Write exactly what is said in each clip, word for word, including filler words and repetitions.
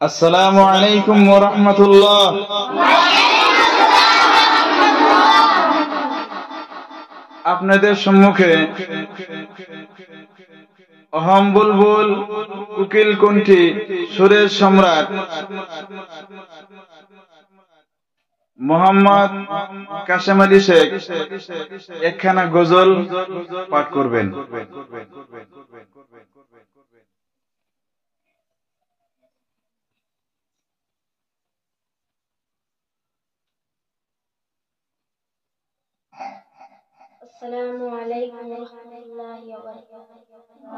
আসসালামু আলাইকুম ওয়া রাহমাতুল্লাহ। আপনাদের সম্মুখে অহম বুলবুল কোকিল কণ্ঠী সুরের সম্রাট মোহাম্মদ কাশেম আলী শেখ একখানা গজল পাঠ করবেন। السلام علیکم ورحمۃ اللہ وبرکاتہ۔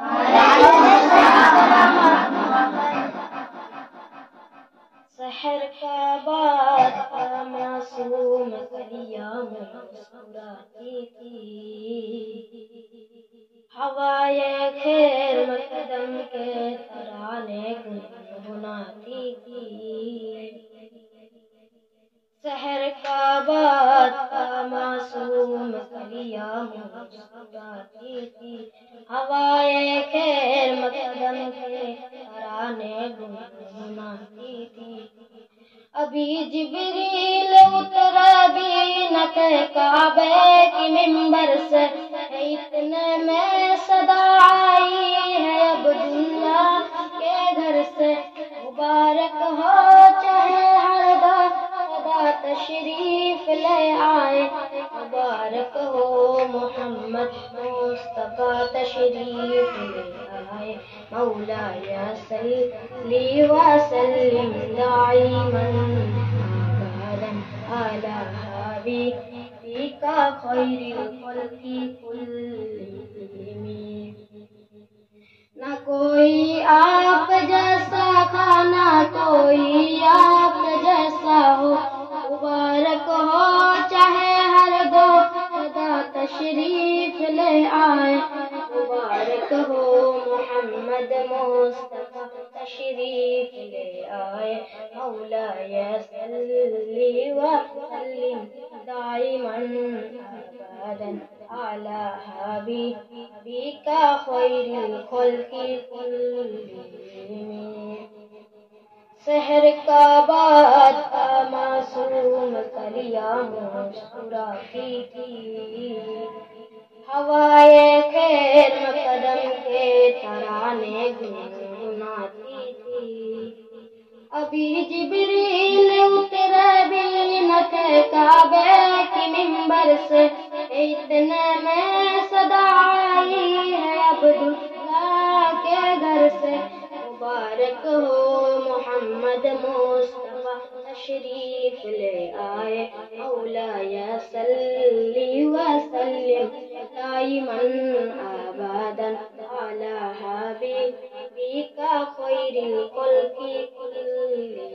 سحر کا بات کا معصوم کلیا میں مسکراتی تھی، ہوائے خیر مقدم کے ترانے گنگناتی تھی۔ سحر کا بات کا معصوم کلیا میں مسکراتی تھی، ہوائے خیر مقدم کے ترانے گنگناتی تھی۔ ابھی جبریل اترا بینت کعبے کی ممبر سے، اتنے میں صدا آئی ہے عبداللہ کے گھر سے، مبارک ہو چاہے ہر خدا تشریف لے آئے، مبارک ہو محمد مصطفیٰ تشریف لے آئے، مولاي صلی وسلم دائما ابدا على حبيبك خير الخلق كلهم۔ نہ کوئی آپ جیسا کھانا کوئی آپ جیسا ہو، مبارک ہو چاہے ہر دو خدا تشریف لے آئے، مبارک ہو محمد مصطفیٰ تشریف لے آئے، مولاي صلی وسلم دائما ابدا على حبيبك خير الخلق كلهم۔ سحر کا بات کا معصوم کلیا مسکراتی تھی، ہوائے خیر مقدم کے ترانے گنگناتی تھی۔ ابھی جبریل اترے بینت کعبے کی ممبر سے، اتنے میں صدا آئی ہے عبداللہ کے گھر سے، مبارک ہو محمد مصطفیٰ تشریف لے آئے، مولاي صلی وسلم دائما ابدا على حبيبك خير الخلق كلهم۔